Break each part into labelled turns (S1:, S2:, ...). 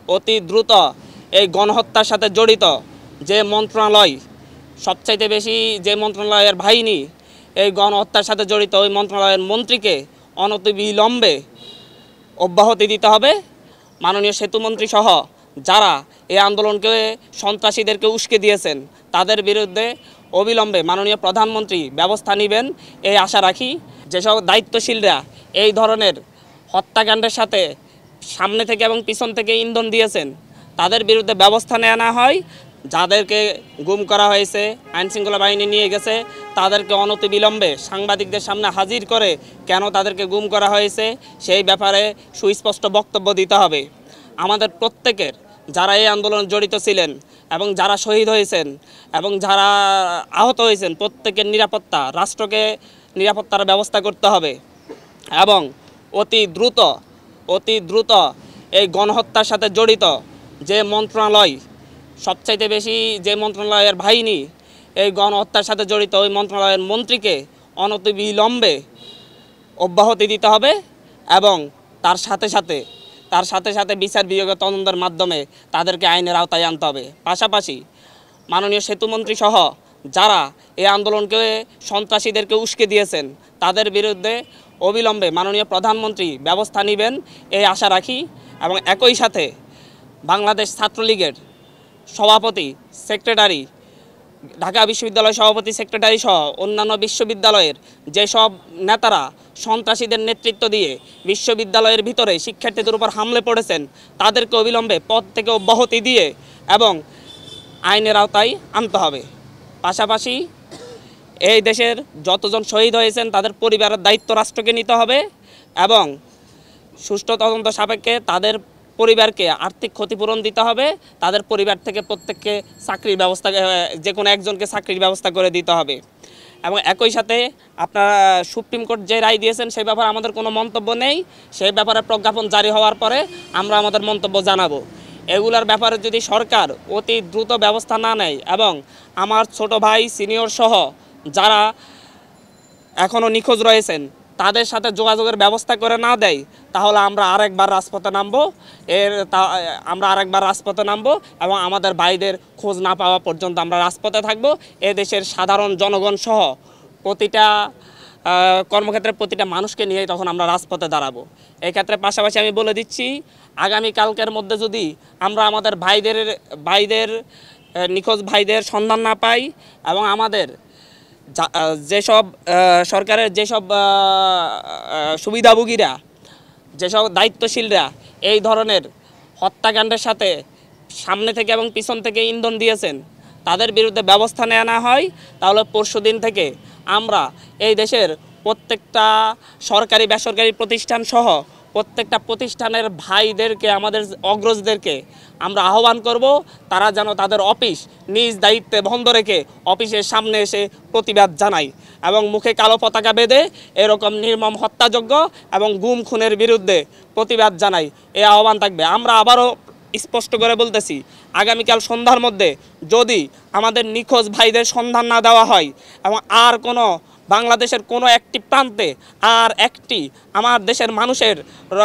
S1: অতি দ্রুত এই গণহত্যার সাথে জড়িত যে মন্ত্রণালয়, সবচাইতে বেশি যে মন্ত্রণালয়ের বাহিনী এই গণহত্যার সাথে জড়িত, ওই মন্ত্রণালয়ের মন্ত্রীকে অনতিবিলম্বে অব্যাহতি দিতে হবে। মাননীয় সেতুমন্ত্রী সহ যারা এই আন্দোলনকে সন্ত্রাসীদেরকে উস্কে দিয়েছেন তাদের বিরুদ্ধে অবিলম্বে মাননীয় প্রধানমন্ত্রী ব্যবস্থা নেবেন এই আশা রাখি। যেসব দায়িত্বশীলরা এই ধরনের হত্যাকাণ্ডের সাথে সামনে থেকে এবং পিছন থেকে ইন্ধন দিয়েছেন তাদের বিরুদ্ধে ব্যবস্থা নেওয়া হয়। যাদেরকে গুম করা হয়েছে, আইনশৃঙ্খলা বাহিনী নিয়ে গেছে, তাদেরকে অনতিবিলম্বে সাংবাদিকদের সামনে হাজির করে কেন তাদেরকে গুম করা হয়েছে সেই ব্যাপারে সুস্পষ্ট বক্তব্য দিতে হবে। আমাদের প্রত্যেকের যারা এই আন্দোলনে জড়িত ছিলেন এবং যারা শহীদ হয়েছেন এবং যারা আহত হয়েছেন প্রত্যেকের নিরাপত্তা, রাষ্ট্রকে নিরাপত্তার ব্যবস্থা করতে হবে এবং অতি দ্রুত এই গণহত্যার সাথে জড়িত যে মন্ত্রণালয়, সবচাইতে বেশি যে মন্ত্রণালয়ের বাহিনী এই গণহত্যার সাথে জড়িত, ওই মন্ত্রণালয়ের মন্ত্রীকে অনতিবিলম্বে অব্যাহতি দিতে হবে এবং তার সাথে সাথে বিচার বিভাগীয় তদন্তের মাধ্যমে তাদেরকে আইনের আওতায় আনতে হবে। পাশাপাশি মাননীয় সেতুমন্ত্রী সহ যারা এই আন্দোলনকে সন্ত্রাসীদেরকে উস্কে দিয়েছেন তাদের বিরুদ্ধে অবিলম্বে মাননীয় প্রধানমন্ত্রী ব্যবস্থা নেবেন এই আশা রাখি। এবং একই সাথে বাংলাদেশ ছাত্রলীগের সভাপতি, সেক্রেটারি, ঢাকা বিশ্ববিদ্যালয় সভাপতি, সেক্রেটারি সহ অন্যান্য বিশ্ববিদ্যালয়ের যেসব নেতারা সন্ত্রাসীদের নেতৃত্ব দিয়ে বিশ্ববিদ্যালয়ের ভিতরে শিক্ষার্থীদের উপর হামলে পড়েছেন তাদেরকে অবিলম্বে পদ থেকে অব্যাহতি দিয়ে এবং আইনের আওতায় আনতে হবে। পাশাপাশি এই দেশের যতজন শহীদ হয়েছেন তাদের পরিবারের দায়িত্ব রাষ্ট্রকে নিতে হবে এবং সুষ্ঠু তদন্ত সাপেক্ষে তাদের পরিবারকে আর্থিক ক্ষতিপূরণ দিতে হবে। তাদের পরিবার থেকে প্রত্যেককে চাকরির ব্যবস্থা, যে কোনো একজনকে চাকরির ব্যবস্থা করে দিতে হবে। এবং একই সাথে আপনারা সুপ্রিম কোর্ট যে রায় দিয়েছেন সেই ব্যাপারে আমাদের কোনো মন্তব্য নেই। সেই ব্যাপারে প্রজ্ঞাপন জারি হওয়ার পরে আমরা আমাদের মন্তব্য জানাবো। এগুলার ব্যাপারে যদি সরকার অতি দ্রুত ব্যবস্থা না নেয় এবং আমার ছোট ভাই, সিনিয়র সহ যারা এখনও নিখোঁজ রয়েছেন তাদের সাথে যোগাযোগের ব্যবস্থা করে না দেয় তাহলে আমরা আরেকবার রাজপথে নামবো এবং আমাদের ভাইদের খোঁজ না পাওয়া পর্যন্ত আমরা রাজপথে থাকবো। এ দেশের সাধারণ জনগণ সহ প্রতিটা কর্মক্ষেত্রে প্রতিটা মানুষকে নিয়ে তখন আমরা রাজপথে দাঁড়াবো। এই ক্ষেত্রে পাশাপাশি আমি বলে দিচ্ছি, আগামীকালকের মধ্যে যদি আমরা আমাদের ভাইদের নিখোঁজ ভাইদের সন্ধান না পাই এবং আমাদের যেসব সরকারের যেসব সুবিধাভোগীরা, যেসব দায়িত্বশীলরা এই ধরনের হত্যাকাণ্ডের সাথে সামনে থেকে এবং পিছন থেকে ইন্ধন দিয়েছেন তাদের বিরুদ্ধে ব্যবস্থা নেওয়া হয় তাহলে পরশুদিন থেকে আমরা এই দেশের প্রত্যেকটা সরকারি বেসরকারি প্রতিষ্ঠান সহ প্রত্যেকটা প্রতিষ্ঠানের ভাইদেরকে, আমাদের অগ্রজদেরকে আমরা আহ্বান করব তারা যেন তাদের অফিস নিজ দায়িত্বে বন্ধ রেখে অফিসের সামনে এসে প্রতিবাদ জানায় এবং মুখে কালো পতাকা বেঁধে এরকম নির্মম হত্যাযজ্ঞ এবং গুম খুনের বিরুদ্ধে প্রতিবাদ জানাই। এই আহ্বান থাকবে। আমরা আবারও স্পষ্ট করে বলতেছি, আগামীকাল সন্ধ্যার মধ্যে যদি আমাদের নিখোঁজ ভাইদের সন্ধান না দেওয়া হয় এবং আর কোনো বাংলাদেশের কোনো একটি প্রান্তে আর একটি আমার দেশের মানুষের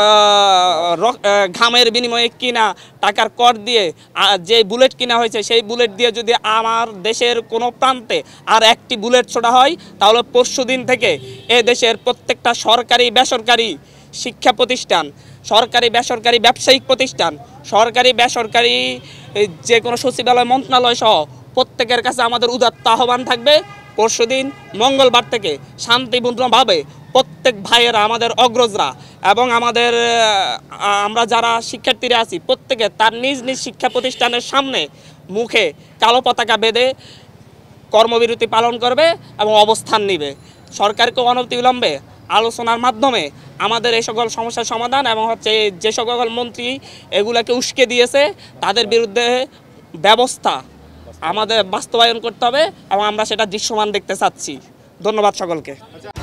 S1: ঘামের বিনিময়ে কিনা টাকার কর দিয়ে যে বুলেট কিনা হয়েছে সেই বুলেট দিয়ে যদি আমার দেশের কোনো প্রান্তে আর একটি বুলেট ছোড়া হয় তাহলে পরশুদিন থেকে এ দেশের প্রত্যেকটা সরকারি বেসরকারি শিক্ষা প্রতিষ্ঠান, সরকারি বেসরকারি ব্যবসায়িক প্রতিষ্ঠান, সরকারি বেসরকারি যে কোনো সচিবালয়, মন্ত্রণালয় সহ প্রত্যেকের কাছে আমাদের উদাত্ত আহ্বান থাকবে, পরশুদিন মঙ্গলবার থেকে শান্তিপূর্ণভাবে প্রত্যেক ভাইয়েরা, আমাদের অগ্রজরা এবং আমরা যারা শিক্ষার্থীরা আছি প্রত্যেকে তার নিজ নিজ শিক্ষা প্রতিষ্ঠানের সামনে মুখে কালো পতাকা বেঁধে কর্মবিরতি পালন করবে এবং অবস্থান নেবে। সরকারকে অনতিবিলম্বে আলোচনার মাধ্যমে আমাদের এই সকল সমস্যার সমাধান এবং যে সকল মন্ত্রী এগুলাকে উস্কে দিয়েছে তাদের বিরুদ্ধে ব্যবস্থা আমাদের বাস্তবায়ন করতে হবে এবং আমরা সেটা দৃশ্যমান দেখতে চাচ্ছি। ধন্যবাদ সকলকে।